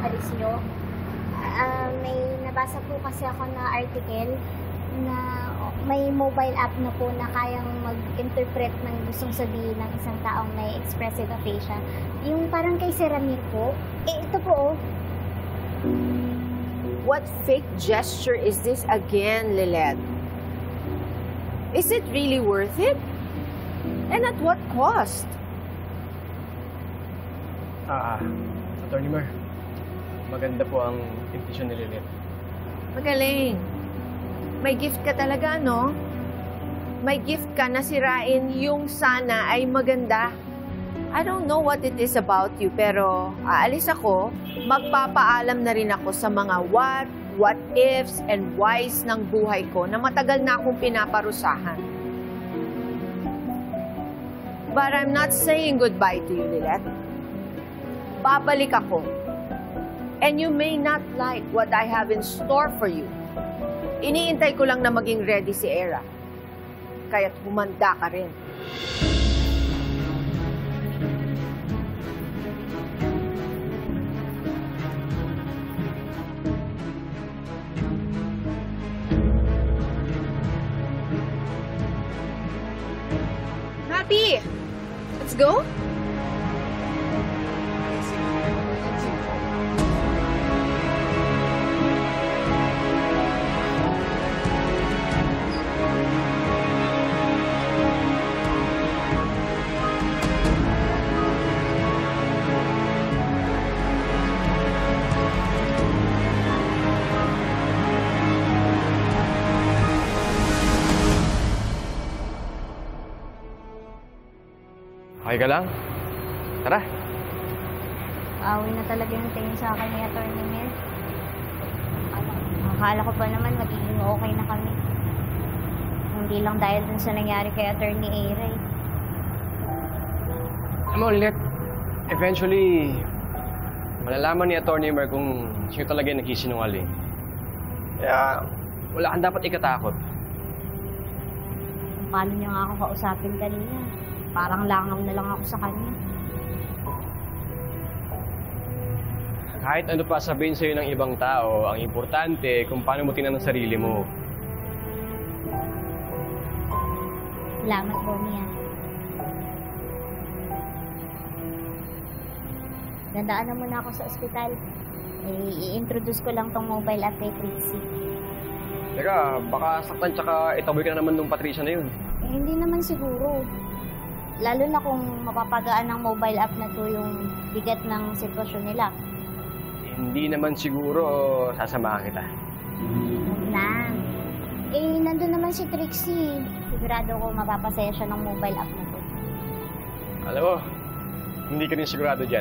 aalis nyo. May nabasa po kasi ako na article na may mobile app na po na kayang mag-interpret ng gustong sabihin ng isang taong may expressive aphasia. Yung parang kay Sir Ramir po. Ito po, oh. What fake gesture is this again, Lilet? Is it really worth it? And at what cost? Attorney Mer, maganda po ang intention ni Lilet. Magaling. May gift ka talaga, no? May gift ka na sirain yung sana ay maganda. I don't know what it is about you, pero aalis ako, magpapaalam na rin ako sa mga what ifs, and whys ng buhay ko na matagal na akong pinaparusahan. But I'm not saying goodbye to you, Lilet. Babalik ako. And you may not like what I have in store for you. Iniintay ko lang na maging ready si Era. Kaya't humanda ka rin. Happy! Let's go? Okay ka lang? Tara. Away na talaga yung tingin sa akin ni Atty. Mer. Akala ko pa naman magiging okay na kami. Hindi lang dahil dun sa nangyari kay Atty. Era eh. Alam mo, Lilet, eventually, malalaman ni Atty. Mer kung sino talaga yung nagsisinungaling. Kaya, wala kang dapat ikatakot. Paano niya nga ako kausapin kanina? Parang langaw na lang ako sa kanya. Kahit ano pa sabihin sa'yo ng ibang tao, ang importante kung paano mo tingnan ang sarili mo. Salamat, Bonnie. Dandaan na muna ako sa ospital. I-introduce ko lang tong mobile app kay Trixie. Teka, baka saktan tsaka itaboy ka na naman nung Patricia na yun. Hindi naman siguro. Lalo na kung mapapagaan ng mobile app na to yung bigat ng sitwasyon nila. Hindi naman siguro sasamahan kita. Huwag na. Nandun naman si Trixie. Sigurado ko mapapasaya siya ng mobile app na to. Alam mo, hindi ka rin sigurado dyan.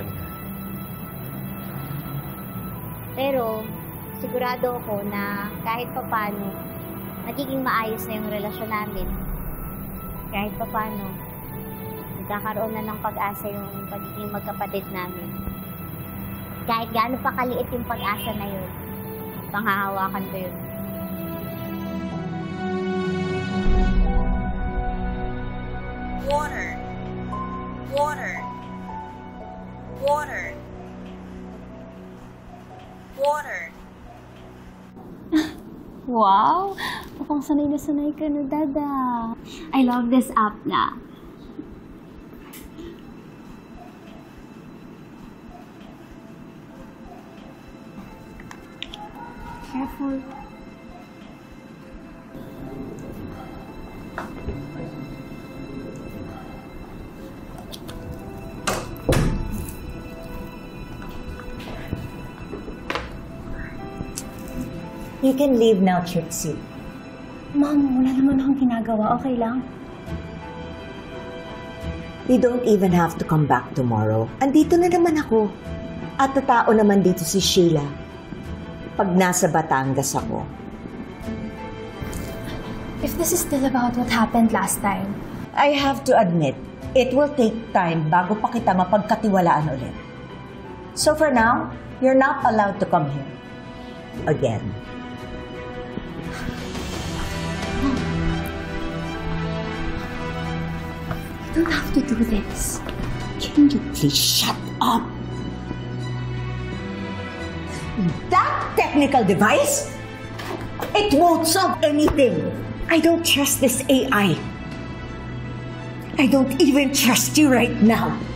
Pero, sigurado ako na kahit papano, magiging maayos na yung relasyon namin. Kahit papano, magkakaroon na ng pag-asa yung pagiging magkapatid namin. Kahit gaano pa kaliit yung pag-asa na yun, panghahawakan ko yun. Water. Water. Water. Water. Wow! Mukhang sanay na sanay ka na, Dada. I love this app na. Careful. You can leave now, Trixie. Mom, wala naman akong ginagawa. Okay lang? You don't even have to come back tomorrow. Andito na naman ako. At tatao naman dito si Sheila. Pag nasa Batangas ako. If this is still about what happened last time, I have to admit, it will take time bago pa kita mapagkatiwalaan ulit. So for now, you're not allowed to come here. Again. you don't have to do this. Can you please shut up? That technical device? It won't solve anything. I don't trust this AI. I don't even trust you right now.